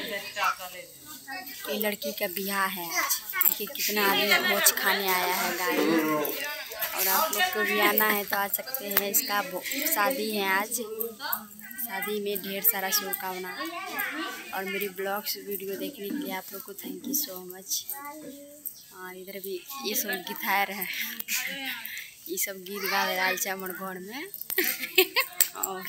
ये लड़की का ब्याह है आज। देखिए कितना आदमी भोज खाने आया है गाड़ी। और आप लोग को भी आना है तो आ सकते हैं। इसका शादी है आज। शादी में ढेर सारा शुभकामना। और मेरी ब्लॉग्स वीडियो देखने के लिए आप लोग को थैंक यू सो मच। और इधर भी ये सब गिटार है। ये सब गीत गा रहा है हमारे घर में। और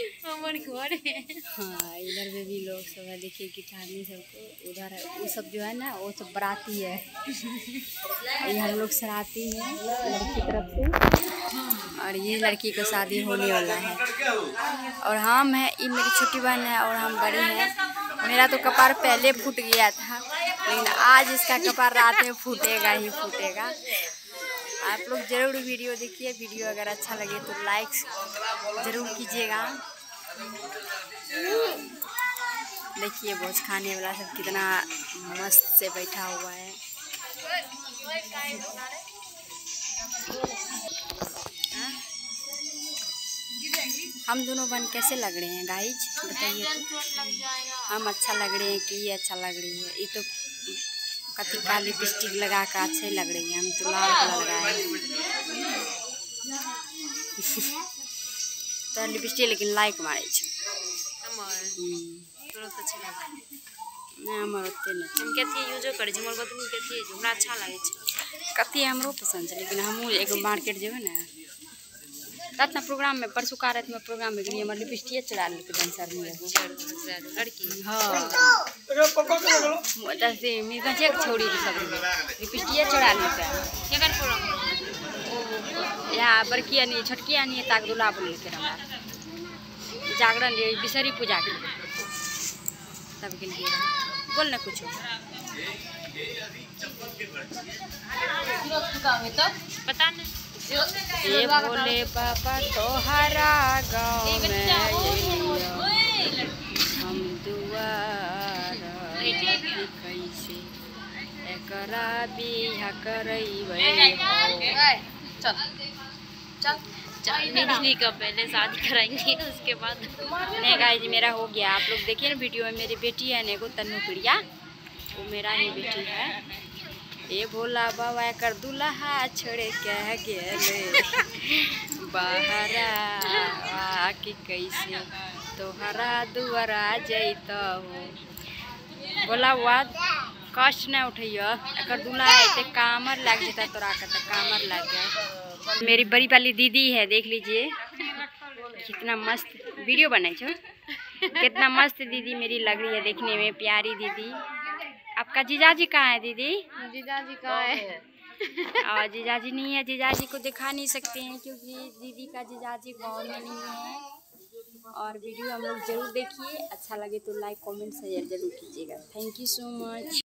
हाँ इधर में भी लोग सब है। देखिए गिटारनी सबको उधर है। वो सब जो है ना वो सब बराती है। ये हम लोग सराती हैं लड़की तरफ से। और ये लड़की को शादी होने वाला है। और हम हैं, ये मेरी छोटी बहन है और हम बड़ी हैं। मेरा तो कपार पहले फूट गया था, लेकिन आज इसका कपार रात में फूटेगा ही फूटेगा। आप लोग ज़रूर वीडियो देखिए। वीडियो अगर अच्छा लगे तो लाइक ज़रूर कीजिएगा। देखिए भोज खाने वाला सब कितना मस्त से बैठा हुआ है। हम दोनों बहन कैसे लग रहे हैं गाइज बताइए तो। हम अच्छा लग रहे हैं कि ये अच्छा लग रही है। ये तो कति का लिपस्टिक लगा कर अच्छे लग रही है। हम तो लाल कलर लगाए हैं। तो लिपस्टिक लेकिन लाइक मारे हमारे ओते नहीं। हम कथी यूजो करे हमर गोतनी कथी हमरा अच्छा लागे छै। कथी हमरो पसंद है, लेकिन हमहूँ एगो मार्केट जेबे ना तब ना प्रोग्राम में परसों का रात में प्रोग्राम में गई। हमारे लिपस्टिक चढ़ा लेके डांसर में लड़की हाँ जैसे मेरा चेक छोड़ी सब लिपस्टिक चढ़ा लेते केकर प्रोग्राम यहाँ बड़की आनी छोटकी आनी ताक दूल्हा बोल के हमारा जागरण बिसरी पूजा के सबके लिए बोल ना कुछ पता नहीं। ये बोले पापा तोहरा गाँव में हम दुआरा कैसे एकरा बिहा करैबै। निधि का पहले शादी कराएंगे उसके बाद नहीं गाइस मेरा हो गया। आप लोग देखिए ना वीडियो में मेरी बेटी है नेगो तन्नू प्रिया, वो मेरा ही बेटी है। ये भोला बाबा कर दूल्हा छोड़े क्या गेले बाहरा आके कैसे तोहरा दुआरा जैता हो। भोला बाबा कष्ट नहीं उठैया एकर दूल्हा है कामर लग जाता तोरा का कामर लग गया। मेरी बड़ी वाली दीदी है, देख लीजिए कितना मस्त वीडियो बनाई छो। कितना मस्त दीदी मेरी लग रही है देखने में, प्यारी दीदी। आपका जीजाजी कहाँ है दीदी? जीजाजी कहाँ है? और जीजाजी नहीं है, जीजाजी को दिखा नहीं सकते हैं क्योंकि दीदी का जीजाजी गाँव में नहीं है। और वीडियो हम लोग जरूर देखिए। अच्छा लगे तो लाइक कमेंट शेयर जरूर कीजिएगा। Thank you so much.